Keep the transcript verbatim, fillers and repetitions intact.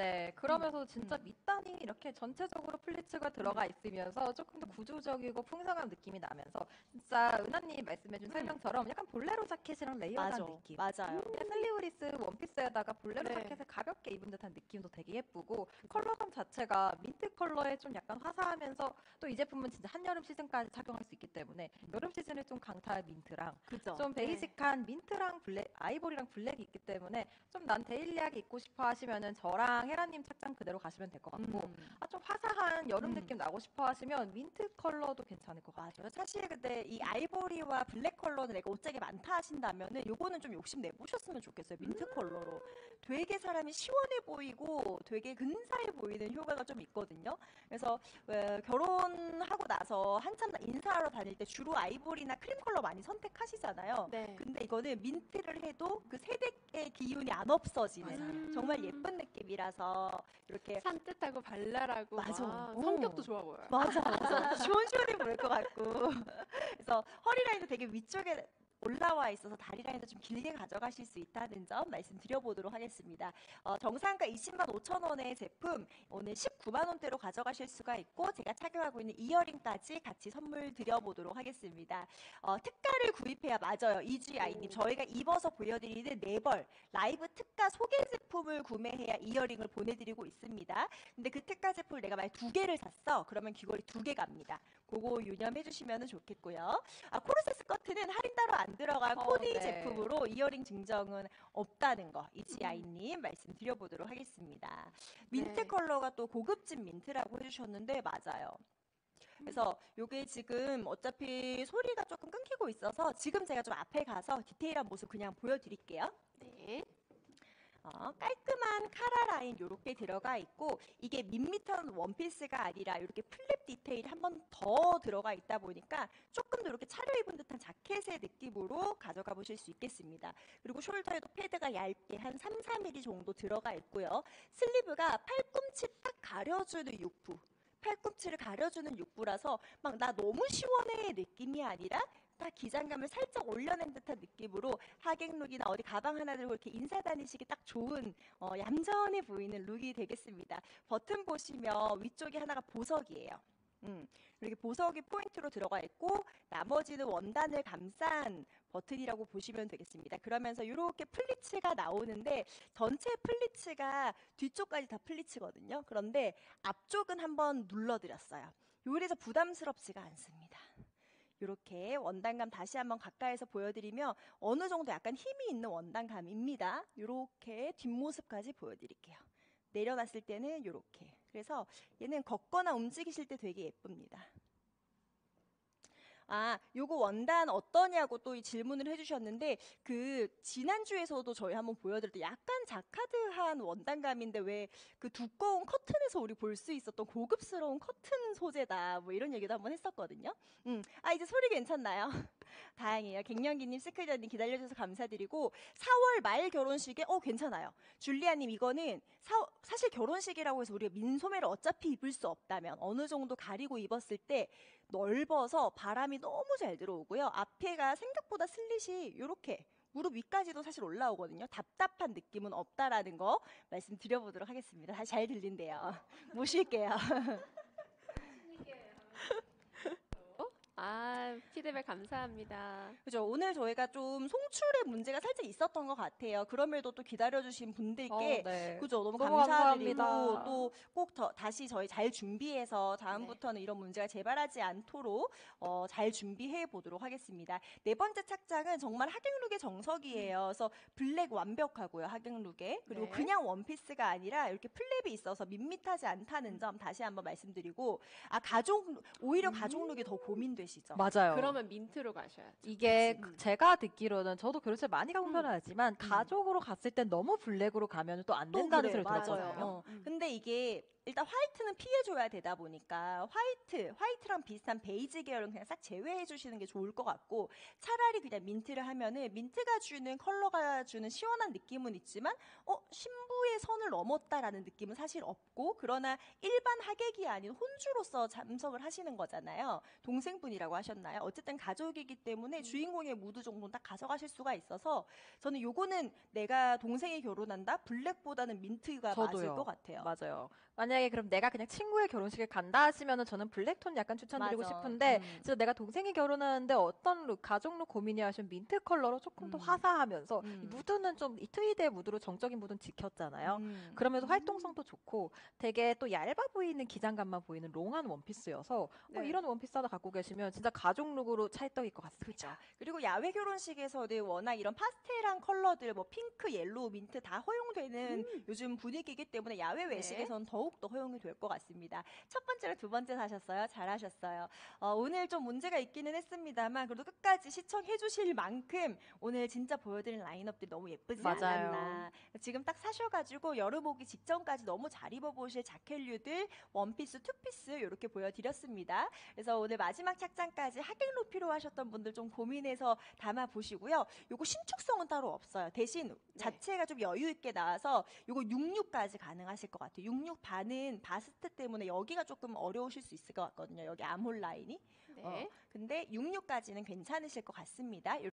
네, 그러면서 진짜 음. 밑단이 이렇게 전체적으로 플리츠가 들어가 있으면서 조금 더 구조적이고 풍성한 느낌이 나면서 진짜 은하님 말씀해준 음. 설명처럼 약간 볼레로 자켓이랑 레이어드한 맞아. 느낌. 맞아요. 그냥 슬리브리스 원피스에다가 볼레로 네. 자켓을 가볍게 입은 듯한 느낌도 되게 예쁘고 그죠. 컬러감 자체가 민트 컬러에 좀 약간 화사하면서 또 이 제품은 진짜 한여름 시즌까지 착용할 수 있기 때문에 여름 시즌에 좀 강타할 민트랑 그죠. 좀 네. 베이직한 민트랑 블랙, 아이보리랑 블랙이 있기 때문에 좀 난 데일리하게 입고 싶어 하시면은 저랑 헤라님 착장 그대로 가시면 될 것 같고 음. 아, 좀 화사한 여름 음. 느낌 나고 싶어 하시면 민트 컬러도 괜찮을 것 같아요. 맞아요. 사실 근데 이 아이보리와 블랙 컬러는 내가 옷장에 많다 하신다면은 요거는 좀 욕심 내보셨으면 좋겠어요. 민트 컬러로. 되게 사람이 시원해 보이고 되게 근사해 보이는 효과가 좀 있거든요. 그래서 어, 결혼하고 나서 한참 인사하러 다닐 때 주로 아이보리나 크림 컬러 많이 선택하시잖아요. 네. 근데 이거는 민트를 해도 그 세대의 기운이 안 없어지는 맞아요. 정말 음. 예쁜 느낌이라서 이렇게 산뜻하고 발랄하고 맞아. 막 오. 성격도 좋아 보여요. 맞아, 맞아. 시원시원해 보일 것 같고. 그래서 허리 라인도 되게 위쪽에 올라와 있어서 다리 라인도 좀 길게 가져가실 수 있다는 점 말씀드려보도록 하겠습니다. 어, 정상가 이십만 오천 원의 제품 오늘 십구만 원대로 가져가실 수가 있고 제가 착용하고 있는 이어링까지 같이 선물 드려보도록 하겠습니다. 어, 특가를 구입해야 맞아요. 이지아이님 저희가 입어서 보여드리는 네벌 라이브 특가 소개 제품을 구매해야 이어링을 보내드리고 있습니다. 근데 그 특가 제품을 내가 만약 두 개를 샀어. 그러면 귀걸이 두 개 갑니다. 그거 유념해 주시면 좋겠고요. 아, 코르세 스커트는 할인 따로 안 들어간 어, 코디 네. 제품으로 이어링 증정은 없다는 거 이지아이님 말씀드려보도록 하겠습니다. 민트 네. 컬러가 또 고급진 민트라고 해주셨는데 맞아요. 그래서 요게 지금 어차피 소리가 조금 끊기고 있어서 지금 제가 좀 앞에 가서 디테일한 모습 그냥 보여드릴게요. 네. 어, 깔끔한 카라 라인 이렇게 들어가 있고 이게 밋밋한 원피스가 아니라 이렇게 플립 디테일이 한 번 더 들어가 있다 보니까 조금 더 이렇게 차려입은 듯한 자켓의 느낌으로 가져가 보실 수 있겠습니다. 그리고 숄더에도 패드가 얇게 한 삼, 사 밀리미터 정도 들어가 있고요. 슬리브가 팔꿈치 딱 가려주는 육부. 팔꿈치를 가려주는 육부라서 막 나 너무 시원해 느낌이 아니라 딱 기장감을 살짝 올려낸 듯한 느낌으로 하객룩이나 어디 가방 하나 들고 이렇게 인사 다니시기 딱 좋은 어, 얌전해 보이는 룩이 되겠습니다. 버튼 보시면 위쪽에 하나가 보석이에요. 음, 이렇게 보석이 포인트로 들어가 있고 나머지는 원단을 감싼 버튼이라고 보시면 되겠습니다. 그러면서 이렇게 플리츠가 나오는데 전체 플리츠가 뒤쪽까지 다 플리츠거든요. 그런데 앞쪽은 한번 눌러드렸어요. 요래서 부담스럽지가 않습니다. 이렇게 원단감 다시 한번 가까이서 보여드리면 어느 정도 약간 힘이 있는 원단감입니다. 이렇게 뒷모습까지 보여드릴게요. 내려놨을 때는 이렇게. 그래서 얘는 걷거나 움직이실 때 되게 예쁩니다. 아, 요거 원단 어떠냐고 또 이 질문을 해주셨는데 그 지난주에서도 저희 한번 보여드릴 때 약간 자카드한 원단감인데 왜 그 두꺼운 커튼에서 우리 볼 수 있었던 고급스러운 커튼 소재다 뭐 이런 얘기도 한번 했었거든요. 음, 아 이제 소리 괜찮나요? 다행이에요. 갱년기님, 스크리더님 기다려주셔서 감사드리고 사월 말 결혼식에 어 괜찮아요. 줄리아님 이거는 사, 사실 결혼식이라고 해서 우리가 민소매를 어차피 입을 수 없다면 어느 정도 가리고 입었을 때 넓어서 바람이 너무 잘 들어오고요. 앞에가 생각보다 슬릿이 이렇게 무릎 위까지도 사실 올라오거든요. 답답한 느낌은 없다라는 거 말씀드려보도록 하겠습니다. 다시 잘 들린대요. 모실게요. 아, 피드백 감사합니다. 그죠. 오늘 저희가 좀 송출에 문제가 살짝 있었던 것 같아요. 그럼에도 또 기다려주신 분들께 어, 네. 그죠. 너무, 너무 감사드리고 감사합니다. 또 꼭 다시 저희 잘 준비해서 다음부터는 이런 문제가 재발하지 않도록 어, 잘 준비해 보도록 하겠습니다. 네 번째 착장은 정말 하객룩의 정석이에요. 그래서 블랙 완벽하고요. 하객룩에. 그리고 네. 그냥 원피스가 아니라 이렇게 플랩이 있어서 밋밋하지 않다는 점 다시 한번 말씀드리고 아 가족 오히려 가족룩이 더 고민되시죠. 맞아요. 그러면 민트로 가셔야죠. 이게 그치. 그 제가 듣기로는 저도 결혼식 많이 가본 음. 편은 아니지만 가족으로 갔을 땐 너무 블랙으로 가면 또 안 또 된다는 그래, 소리를 맞아요. 들었거든요. 어. 음. 근데 이게 일단 화이트는 피해줘야 되다 보니까 화이트, 화이트랑 비슷한 베이지 계열은 그냥 싹 제외해 주시는 게 좋을 것 같고 차라리 그냥 민트를 하면은 민트가 주는 컬러가 주는 시원한 느낌은 있지만 어 신부의 선을 넘었다라는 느낌은 사실 없고 그러나 일반 하객이 아닌 혼주로서 참석을 하시는 거잖아요. 동생분이라고 하셨나요? 어쨌든 가족이기 때문에 주인공의 무드 정도는 딱 가져가실 수가 있어서 저는 요거는 내가 동생이 결혼한다? 블랙보다는 민트가 맞을 저도요. 것 같아요. 맞아요. 만약에 그럼 내가 그냥 친구의 결혼식에 간다 하시면은 저는 블랙톤 약간 추천드리고 맞아. 싶은데 음. 진짜 내가 동생이 결혼하는데 어떤 룩, 가족 룩 고민이 하시면 민트 컬러로 조금 더 음. 화사하면서 이 음. 무드는 좀 이 트위드의 무드로 정적인 무드는 지켰잖아요. 음. 그러면서 활동성도 좋고 되게 또 얇아 보이는 기장감만 보이는 롱한 원피스여서 어, 네. 이런 원피스 하나 갖고 계시면 진짜 가족 룩으로 찰떡일 것 같습니다. 그렇죠. 그리고 야외 결혼식에서는 워낙 이런 파스텔한 컬러들, 뭐 핑크, 옐로우, 민트 다 허용되는 요즘 분위기이기 때문에 야외 외식에서는 더욱 더 허용이 될 것 같습니다. 첫 번째로 두 번째 사셨어요. 잘하셨어요. 어, 오늘 좀 문제가 있기는 했습니다만 그래도 끝까지 시청해 주실 만큼 오늘 진짜 보여드린 라인업들이 너무 예쁘지 맞아요. 않았나. 지금 딱 사셔가지고 여름 오기 직전까지 너무 잘 입어보실 자켓류들, 원피스, 투피스 이렇게 보여드렸습니다. 그래서 오늘 마지막 착장까지 하객 룩 필요하셨던 분들 좀 고민해서 담아 보시고요. 요거 신축성은 따로 없어요. 대신 자체가 좀 여유 있게 나와서 요거 육십육까지 가능하실 것 같아요. 육십육 반은 바스트 때문에 여기가 조금 어려우실 수 있을 것 같거든요. 여기 암홀 라인이. 네. 어, 근데 육십육까지는 괜찮으실 것 같습니다.